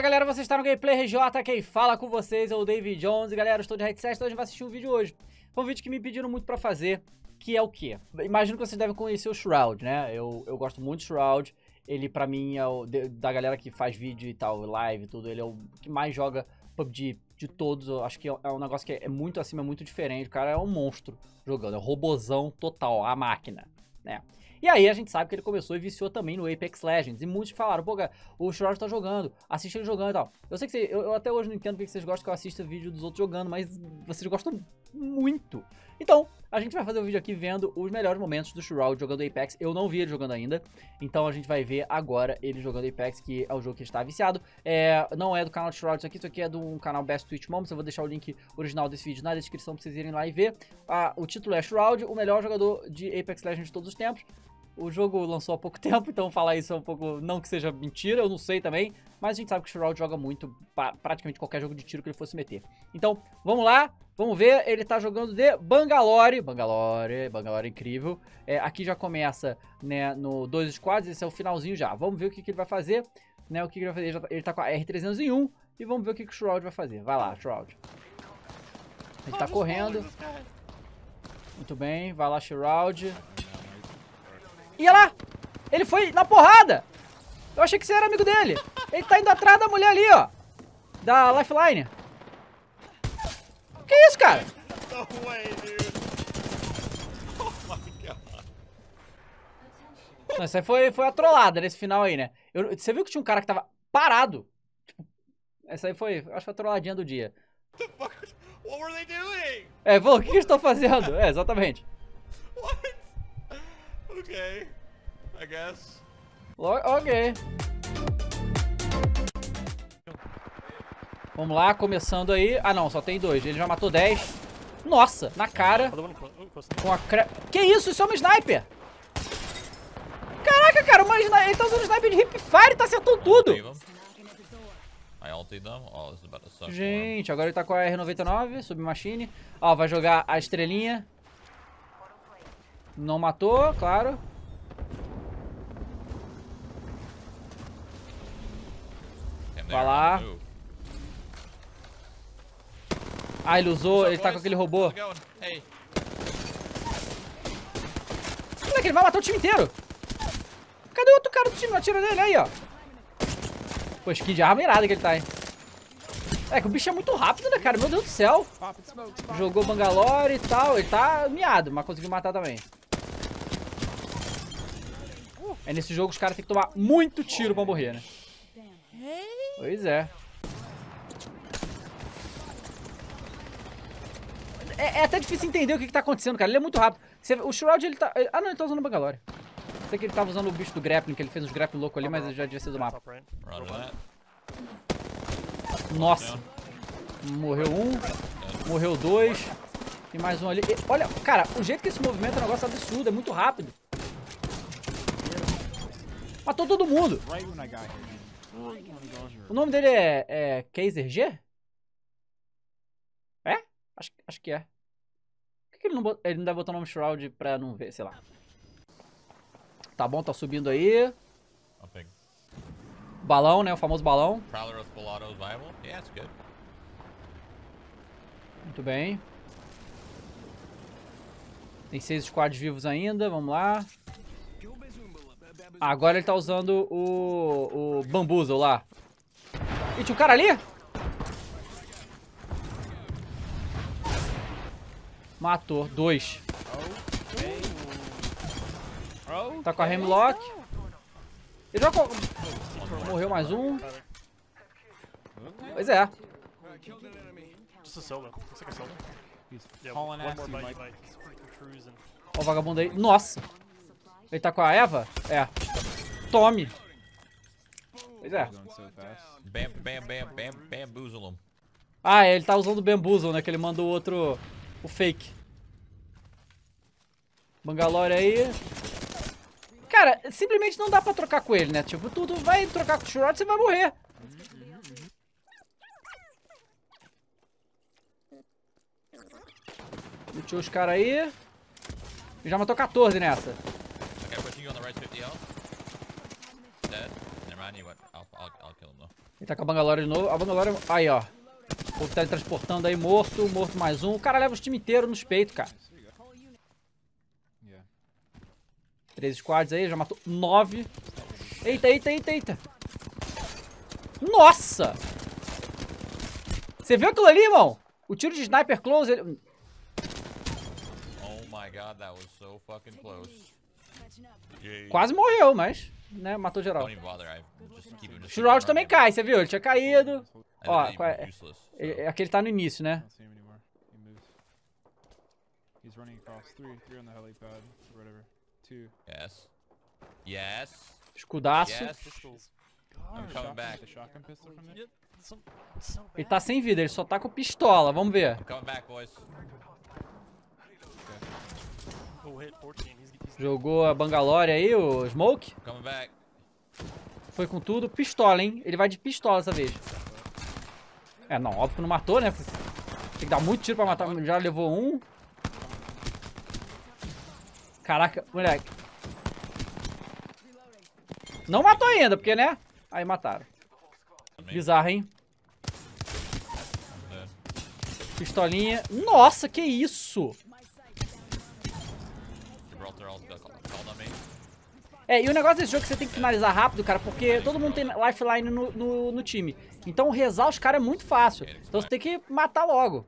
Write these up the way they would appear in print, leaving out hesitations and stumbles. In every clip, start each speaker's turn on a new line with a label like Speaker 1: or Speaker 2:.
Speaker 1: galera, vocês estão no Gameplay RJ, quem fala com vocês é o David Jones. E galera, eu estou de headset, então a gente vai assistir um vídeo hoje. Foi um vídeo que me pediram muito pra fazer, que é o quê? Imagino que vocês devem conhecer o Shroud, né? Eu gosto muito do Shroud. Ele pra mim é o, da galera que faz vídeo e tal, live e tudo, ele é o que mais joga PUBG de todos. Eu acho que é um negócio que é muito acima, é muito diferente. O cara é um monstro jogando, é um robozão total, a máquina, né? E aí a gente sabe que ele começou e viciou também no Apex Legends. E muitos falaram, pô, cara, o Shroud tá jogando, assiste ele jogando e tal. Eu sei que eu até hoje não entendo porque vocês gostam que eu assista vídeo dos outros jogando, mas vocês gostam muito. Então, a gente vai fazer um vídeo aqui vendo os melhores momentos do Shroud jogando Apex. Eu não vi ele jogando ainda, então a gente vai ver agora ele jogando Apex, que é o jogo que está viciado. Não é do canal do Shroud isso aqui é do canal Best Twitch Moments. Eu vou deixar o link original desse vídeo na descrição pra vocês irem lá e ver. O título é Shroud, o melhor jogador de Apex Legends de todos os tempos. O jogo lançou há pouco tempo, então falar isso é um pouco... Não que seja mentira, eu não sei também. Mas a gente sabe que o Shroud joga muito, praticamente qualquer jogo de tiro que ele fosse meter. Então, vamos lá, vamos ver. Ele tá jogando de Bangalore. Bangalore incrível. Aqui já começa, né, no 2 squads, esse é o finalzinho já. Vamos ver o que ele vai fazer, né, o que ele vai fazer. Ele tá com a R301 e vamos ver o que o Shroud vai fazer. Vai lá, Shroud. Ele tá correndo. Muito bem, vai lá, Shroud. E olha lá! Ele foi na porrada! Eu achei que você era amigo dele. Ele tá indo atrás da mulher ali, ó. Da Lifeline. Que isso, cara?
Speaker 2: No way, dude. Oh my god.
Speaker 1: Não, isso aí foi a trollada nesse final aí, né? Você viu que tinha um cara que tava parado? Tipo, essa aí foi, acho que foi a trolladinha do dia.
Speaker 2: What were they doing?
Speaker 1: Falou, o que eles estão fazendo? Exatamente.
Speaker 2: What? Okay, I guess.
Speaker 1: Ok. Vamos lá, começando aí. Ah, não, só tem 2. Ele já matou 10. Nossa, na cara. Com a Que isso? Isso é uma sniper. Caraca, cara, ele tá usando sniper de hipfire e tá acertando tudo. Gente, agora ele tá com a R99, submachine. Ó, vai jogar a estrelinha. Não matou, claro. Vai lá. Ah, ele usou, ele tá com aquele robô. Moleque, ele vai matar o time inteiro. Cadê o outro cara do time? Atira nele aí, ó. Pô, skin de arma irada que ele tá, hein. Que o bicho é muito rápido, né, cara? Meu Deus do céu. Jogou Bangalore e tal. Ele tá miado, mas conseguiu matar também. Nesse jogo os caras têm que tomar muito tiro pra morrer, né? Pois é. É até difícil entender o que tá acontecendo, cara. Ele é muito rápido. O Shroud, ele tá... Ah, não, ele tá usando o Bangalore. Sei que ele tava usando o bicho do grappling, que ele fez uns grappling louco ali, mas ele já devia ser do mapa. Nossa. Morreu um. Morreu 2. Tem mais um ali. Olha, cara, o jeito que esse movimento é um negócio absurdo. É muito rápido. Matou todo mundo. O nome dele é Kaiser G? É? Acho que é. Por que ele não deve botar o nome Shroud pra não ver, sei lá. Tá bom, tá subindo aí. Balão, né? O famoso balão. Muito bem. Tem 6 squads vivos ainda, vamos lá. Agora ele tá usando o Bamboozle lá. E tinha um cara ali? Matou, 2. Tá com a Hemlock. Ele já... Morreu mais um. Pois é. Ó o vagabundo aí. Nossa. Ele tá com a Eva? Tome. Pois é.
Speaker 2: Bamboozle.
Speaker 1: Ah, ele tá usando o Bamboozle, né? Que ele mandou o outro... O fake. Bangalore aí. Cara, simplesmente não dá pra trocar com ele, né? Tipo, tu vai trocar com o Shroud, você vai morrer. Luteou os caras aí. Ele já matou 14 nessa. Ele tá com a Bangalore de novo. A Bangalore... Aí, ó. O povo teletransportando aí, morto. Morto mais um. O cara leva os time inteiro nos peitos, cara. 3 squads aí, já matou 9. Eita, eita, eita, eita. Nossa! Você viu aquilo ali, irmão? O tiro de sniper close... Ele...
Speaker 2: Oh my god, that was so fucking close.
Speaker 1: Quase morreu, mas... né, matou geral.
Speaker 2: Don't even bother. Just keep him.
Speaker 1: O Shroud também cai, você viu? Ele tinha caído. Ó,
Speaker 2: Useless.
Speaker 1: aqui ele tá no início, né?
Speaker 3: Don't see him anymore. He moves. He's running across. Three on the helipad, or whatever. 2.
Speaker 2: Yes. Yes.
Speaker 1: Escudaço.
Speaker 2: Yes. I'm coming back.
Speaker 3: The shotgun pistol from there?
Speaker 1: Ele tá sem vida, ele só tá com pistola. Vamos ver.
Speaker 2: I'm coming back, boys.
Speaker 1: Jogou a Bangalore aí, o Smoke.
Speaker 2: I'm coming back.
Speaker 1: Foi com tudo. Pistola, hein? Ele vai de pistola dessa vez. É, não, óbvio que não matou, né? Tem que dar muito tiro pra matar. Já levou um. Caraca, moleque. Não matou ainda, porque, né? Aí mataram. Bizarro, hein? Pistolinha. Nossa, que isso? É, e o negócio desse jogo é que você tem que finalizar rápido, cara, porque todo mundo tem lifeline no time. Então rezar os caras é muito fácil. Então você tem que matar logo.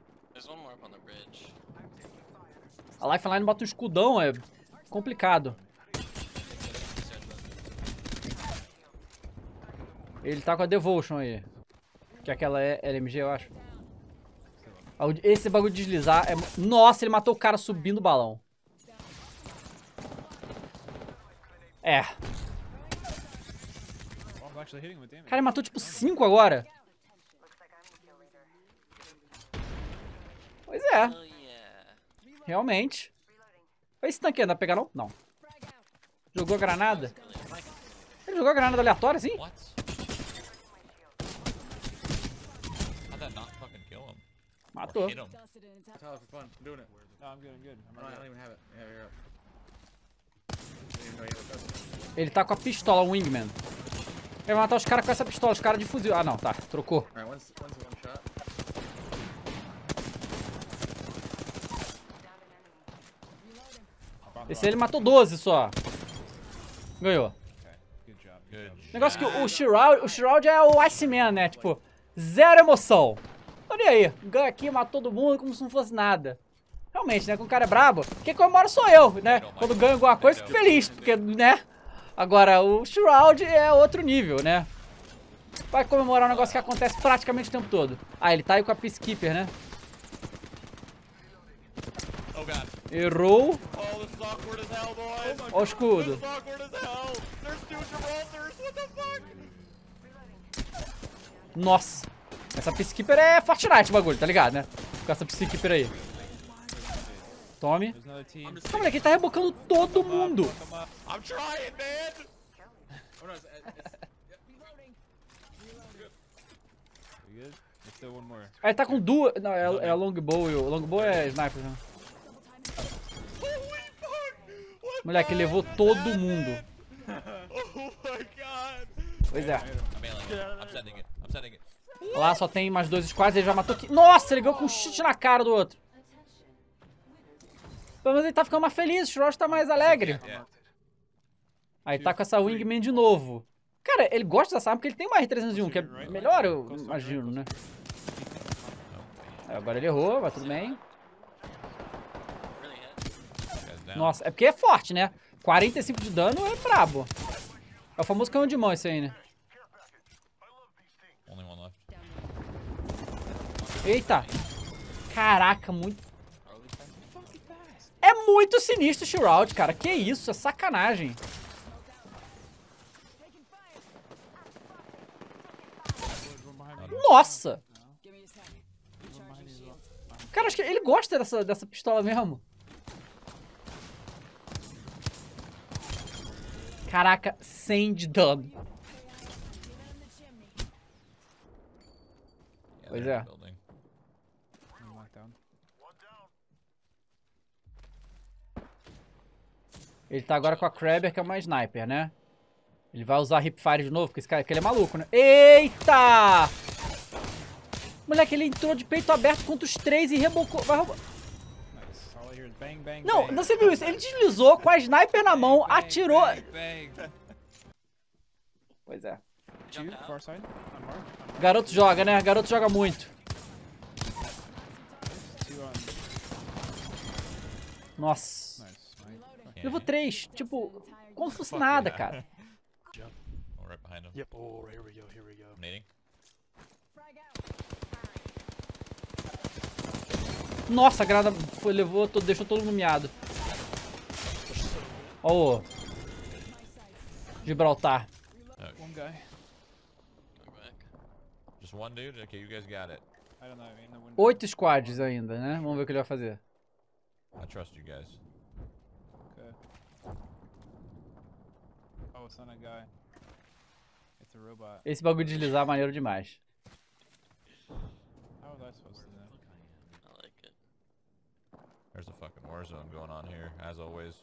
Speaker 1: A lifeline bota um escudão, é complicado. Ele tá com a Devotion aí. Que é aquela LMG, eu acho. Esse bagulho de deslizar é... Nossa, ele matou o cara subindo o balão. É. Cara, ele matou tipo 5 agora. Pois é. Realmente. Esse tanque anda a pegar não? Não. Jogou a granada? Ele jogou a granada aleatória, assim?
Speaker 2: What? How'd that not fucking kill him?
Speaker 1: Matou.
Speaker 2: Hit him.
Speaker 4: Tyler, for fun. I'm doing it.
Speaker 3: No, I'm good, I'm good.
Speaker 4: I don't even have it. Yeah, you're up. Didn't even know you had a pistol.
Speaker 1: Ele tá com a pistola, o Wingman. Ele vai matar os caras com essa pistola, os caras de fuzil. Ah, não, tá. Trocou.
Speaker 4: Alright, one's one shot.
Speaker 1: Esse aí ele matou 12 só. Ganhou.
Speaker 3: Good job.
Speaker 2: Good.
Speaker 1: O negócio é que o Shroud é o Iceman, né? Tipo, zero emoção. Olha aí, ganha aqui, matou todo mundo como se não fosse nada. Realmente, né? Quando o cara é brabo, quem comemora sou eu, né? Quando ganho alguma coisa, fico feliz, porque, né? Agora, o Shroud é outro nível, né? Vai comemorar um negócio que acontece praticamente o tempo todo. Ah, ele tá aí com a Peacekeeper, né?
Speaker 2: Oh god.
Speaker 1: Errou.
Speaker 2: Oh, this is awkward as hell, boys.
Speaker 1: Ó o escudo.
Speaker 2: This is awkward as hell. There's two Gibraltars. What the fuck?
Speaker 1: Nossa. Essa Peacekeeper é Fortnite o bagulho, tá ligado, né? Com essa Peacekeeper aí. Tome.
Speaker 3: There's another team.
Speaker 1: Ah, moleque, ele tá rebocando todo mundo.
Speaker 3: Come up.
Speaker 2: I'm trying, man.
Speaker 4: Oh no, it's
Speaker 3: We good? There's still one more.
Speaker 1: Aí tá com duas. Não, é a Longbow e o Longbow é sniper, né?
Speaker 2: Holy fuck. What
Speaker 1: Moleque,
Speaker 2: the
Speaker 1: levou todo mundo.
Speaker 2: Oh my god.
Speaker 1: Pois é.
Speaker 2: I'm mailing it. I'm sending it. I'm sending it.
Speaker 1: Lá só tem mais 2 squads, ele já matou aqui. Nossa, ele ganhou com um chute na cara do outro. Pelo menos ele tá ficando mais feliz, o Shroud tá mais alegre.
Speaker 2: Yeah.
Speaker 1: Aí tá com essa Wingman de novo. Cara, ele gosta dessa arma porque ele tem uma R301, que é melhor, eu imagino, né? Aí agora ele errou, mas tudo bem.
Speaker 2: Guys down.
Speaker 1: Nossa, é porque é forte, né? 45 de dano é brabo. É o famoso canhão de mão esse aí, né?
Speaker 2: Only one left.
Speaker 1: Eita! Caraca, muito... É muito sinistro o Shroud, cara. Que isso, é sacanagem.
Speaker 3: There's one behind me.
Speaker 1: Nossa!
Speaker 3: There's one behind me as well.
Speaker 1: Cara, acho que ele gosta dessa pistola mesmo. Caraca, 100 de dano.
Speaker 2: Yeah,
Speaker 1: Pois
Speaker 2: they're
Speaker 1: é.
Speaker 2: in the building.
Speaker 3: One lockdown.
Speaker 1: Ele tá agora com a Kraber, que é uma sniper, né? Ele vai usar Hipfire de novo, porque esse cara aqui ele é maluco, né? Eita! Moleque, ele entrou de peito aberto contra os 3 e rebocou. Vai roubar.
Speaker 3: Nice. All I hear is bang, bang,
Speaker 1: Não,
Speaker 3: bang.
Speaker 1: você viu isso? Ele deslizou com a sniper na mão, atirou.
Speaker 3: Bang.
Speaker 1: Pois é.
Speaker 3: Two, far side. On mark. On mark.
Speaker 1: Garoto joga, né? Garoto joga muito.
Speaker 3: Two on.
Speaker 1: Nossa.
Speaker 3: Nice. Nice.
Speaker 1: Levou 3. Tipo, como se fosse nada, cara.
Speaker 2: Oh, right behind him.
Speaker 5: Yep. Oh, here we go. Here we go.
Speaker 2: I'm nading.
Speaker 1: Nossa, a granada foi, levou, deixou todo mundo miado. Ó o Gibraltar.
Speaker 3: One guy.
Speaker 2: Just one dude? Okay, you guys got it.
Speaker 3: I don't know. In the window.
Speaker 1: 8 squads ainda, né? Vamos ver o que ele vai fazer.
Speaker 2: I trust you guys.
Speaker 3: Okay. Oh, it's not a guy. It's a robot.
Speaker 1: Esse bagulho de deslizar é maneiro demais.
Speaker 3: How was I supposed to know?
Speaker 6: I like it.
Speaker 2: There's a fucking war zone going on here, as always.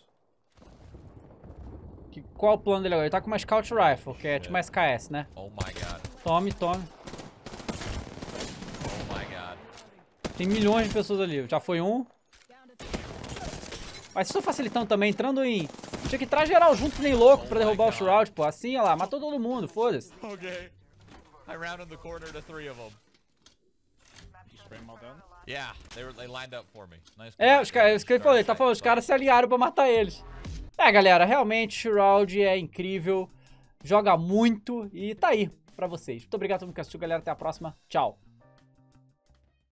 Speaker 1: Qual o plano dele agora? Ele tá com uma Scout Rifle, que é tipo uma SKS, né?
Speaker 2: Oh my god.
Speaker 1: Tome, tome.
Speaker 2: Oh my god.
Speaker 1: Tem milhões de pessoas ali. Já foi um. Mas vocês estão facilitando também, entrando em... Tinha que entrar geral junto que nem louco pra derrubar o Shroud, pô. Assim, olha lá, matou todo mundo, foda-se.
Speaker 2: Okay. I rounded the corner to 3 of them.
Speaker 3: Just spray them all down.
Speaker 2: Yeah, they lined up for me. Nice.
Speaker 1: É, os caras, isso que ele falou, ele tá falando, os caras se aliaram pra matar eles. É, galera, realmente, Shroud é incrível, joga muito e tá aí pra vocês. Muito obrigado a todo mundo que assistiu, galera, até a próxima, tchau.